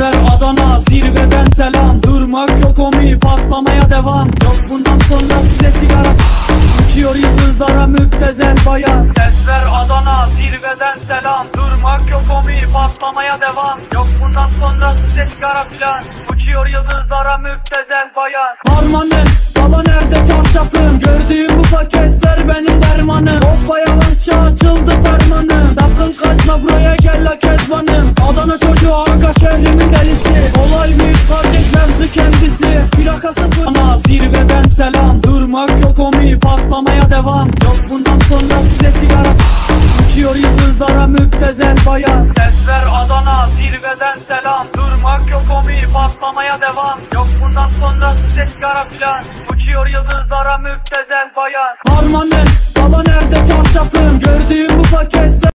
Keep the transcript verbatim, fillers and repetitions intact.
Tesver Adana, zirveden selam. Durmak yok omi, patlamaya devam. Yok bundan sonra size sigara. Uçuyor yıldızlara müptezel bayan. Tesver Adana, zirveden selam. Durmak yok omi, patlamaya devam. Yok bundan sonra size sigara filan. Uçuyor yıldızlara müptezel bayan. Harmanın, baba nerede çarşafın? Gördüğüm bu paketler benim dermanım. Hoppa yavaşça açıldı fermanım. Sakın kaçma buraya gel la kezbanım. Adana çocuğu aga şehrimin delisi. Olay büyük kardeş mevzu kendisi. Plakası fırına, zirveden selam. Durmak yok omi, patlamaya devam. Yok bundan sonra size sigara. Uçuyor yıldızlara müptezel bayan. Tesver Adana, zirveden selam. Durmak yok omi, patlamaya devam. Yok bundan sonra size sigara filan. Uçuyor yıldızlara müptezel bayan. Harmanın, baba nerede çarşafın? Gördüğüm bu paketler